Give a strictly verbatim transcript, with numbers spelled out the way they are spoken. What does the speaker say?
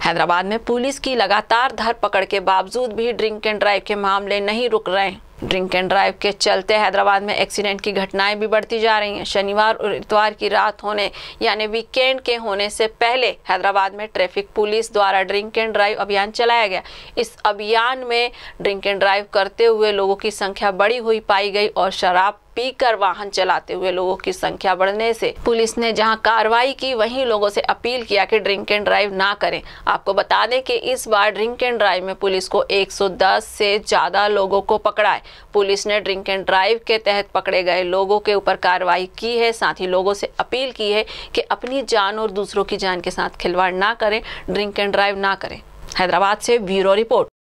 हैदराबाद में पुलिस की लगातार धरपकड़ के बावजूद भी ड्रिंक एंड ड्राइव के मामले नहीं रुक रहे हैं। ड्रिंक एंड ड्राइव के चलते हैदराबाद में एक्सीडेंट की घटनाएं भी बढ़ती जा रही हैं। शनिवार और इतवार की रात होने यानी वीकेंड के होने से पहले हैदराबाद में ट्रैफिक पुलिस द्वारा ड्रिंक एंड ड्राइव अभियान चलाया गया। इस अभियान में ड्रिंक एंड ड्राइव करते हुए लोगों की संख्या बढ़ी हुई पाई गई और शराब पीकर वाहन चलाते हुए लोगों की संख्या बढ़ने से पुलिस ने जहां कार्रवाई की वहीं लोगों से अपील किया कि ड्रिंक एंड ड्राइव ना करें। आपको बता दें कि इस बार ड्रिंक एंड ड्राइव में पुलिस को एक सौ दस से ज्यादा लोगों को पकड़ा है। पुलिस ने ड्रिंक एंड ड्राइव के तहत पकड़े गए लोगों के ऊपर कार्रवाई की है। साथ ही लोगों से अपील की है कि अपनी जान और दूसरों की जान के साथ खिलवाड़ ना करें, ड्रिंक एंड ड्राइव ना करें। हैदराबाद से ब्यूरो रिपोर्ट।